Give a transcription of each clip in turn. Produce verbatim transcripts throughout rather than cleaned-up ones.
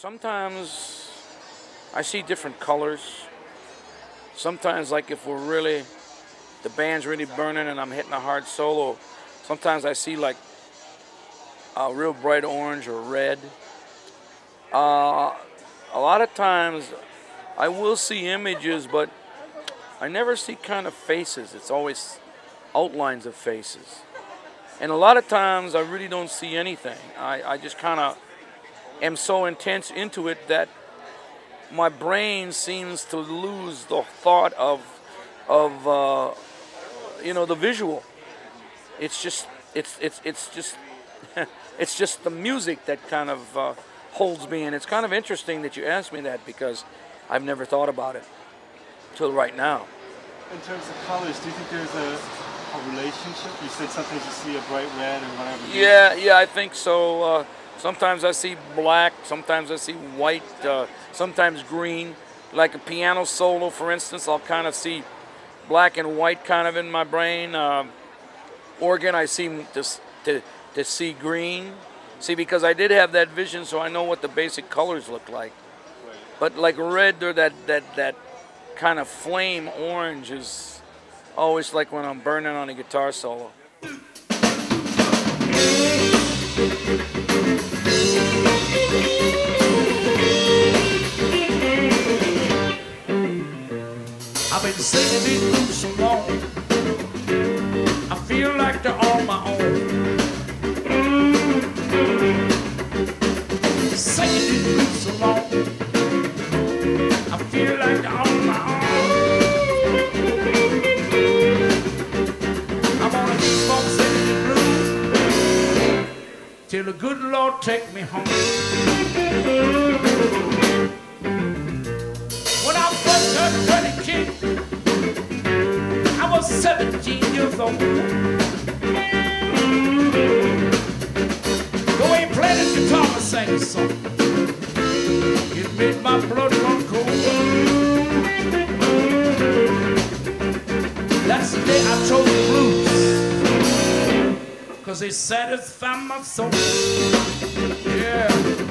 Sometimes I see different colors. Sometimes, like if we're really, the band's really burning and I'm hitting a hard solo, sometimes I see like a real bright orange or red. Uh, a lot of times I will see images, but I never see kind of faces. It's always outlines of faces. And a lot of times I really don't see anything. I, I just kind of am so intense into it that my brain seems to lose the thought of, of uh, you know, the visual. It's just, it's, it's, it's just, it's just the music that kind of uh, holds me. And it's kind of interesting that you asked me that because I've never thought about it till right now. In terms of colors, do you think there's a, a relationship? You said sometimes you see a bright red or whatever. Yeah, yeah, I think so. Uh, sometimes I see black, sometimes I see white, uh, sometimes green. Like a piano solo, for instance, I'll kind of see black and white kind of in my brain. Uh, organ, I seem to, to, to see green. See, because I did have that vision, so I know what the basic colors look like. Right. But like red or that, that, that kind of flame orange is always like when I'm burning on a guitar solo. I've been singing these blues so long, I feel like they're on my own. Singing these blues so long, I feel like they're on my own. I'm gonna keep on singing the blues till the good Lord take me home. When I first heard Freddie King, I was seventeen years old. Though he played his guitar and sang a song, it made my blood run cold. That's the day I chose the blues, 'cause they satisfy my soul. Yeah.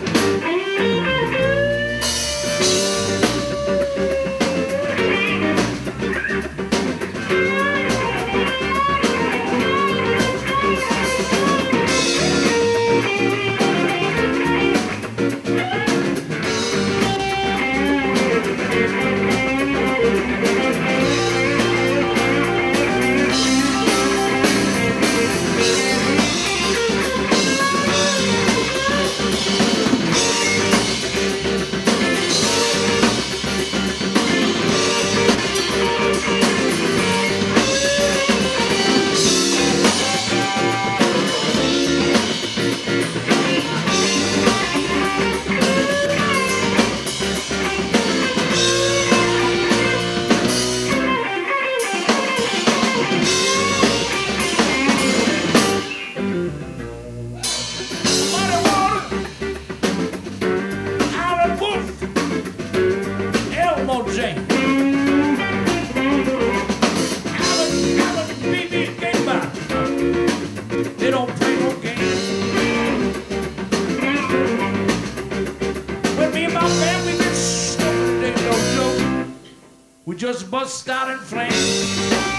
We just bust out in flames.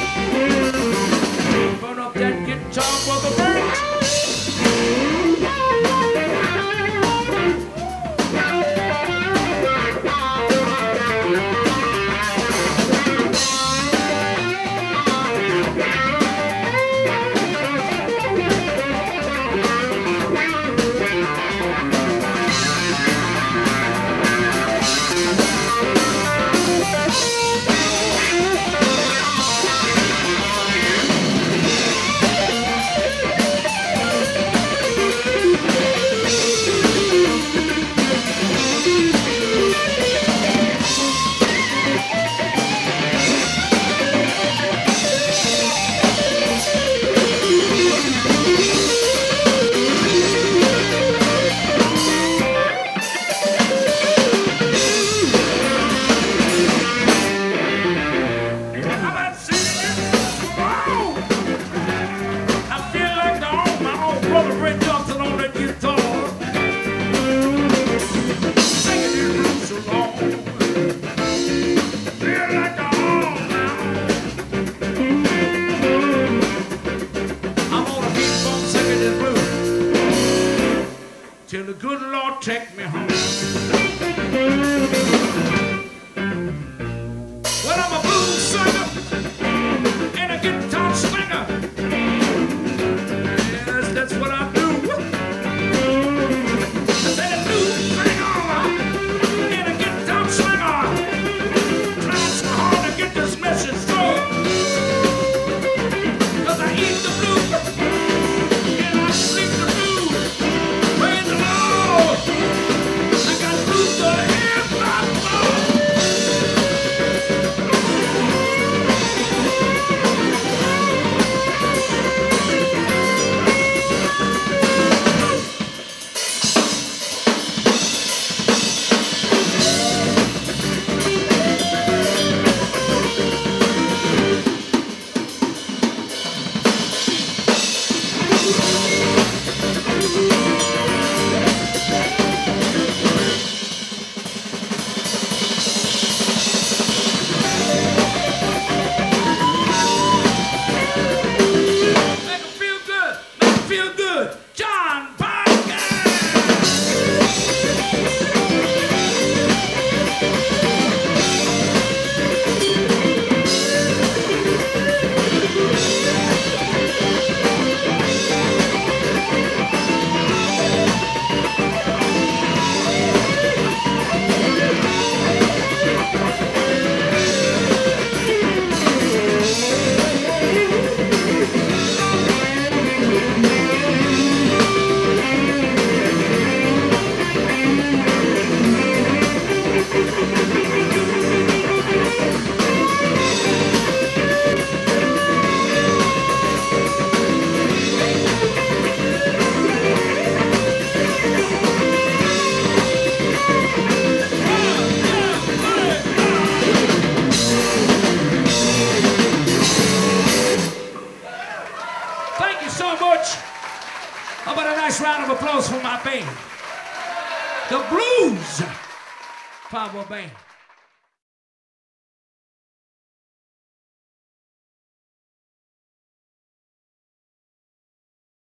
Burn up that guitar for the burnt. till the good Lord take me home. Well, I'm a blues singer and a guitar slinger. Yes, that's what I do. I said a blues singer and a guitar slinger. Trying so hard to get this message through. 'Cause I eat the blues and I sleep the blues. Praise the Lord. I got blues to the end of my soul. Feel good, John Parker. Thank you so much. How about a nice round of applause for my band, the Blues Power Band.